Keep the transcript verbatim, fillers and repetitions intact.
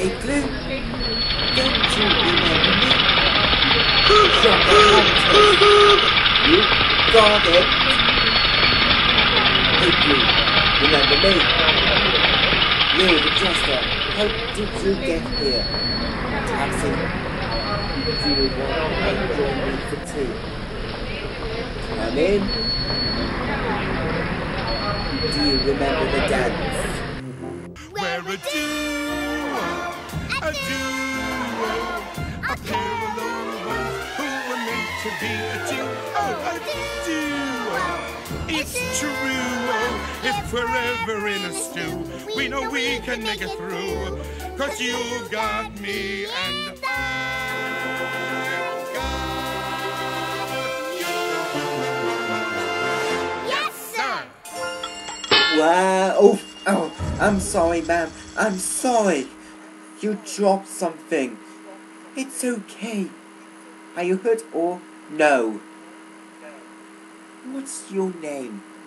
Igloo, don't you remember me? Shut up, you got it. Igloo, remember me? You're the jester. How did you get here? Taxi, do you want to join me for tea? Come in. Do you remember the dance? Where a duo, a duo, a pair of lovers who were meant to be a duo, a duo. It's true, if we're ever in a stew, we know we can make it through, 'cause you've got me and I've got you. Yes, sir! Wow, oh, oh, I'm sorry, ma'am, I'm sorry. You dropped something. It's okay. Are you hurt or no? What's your name?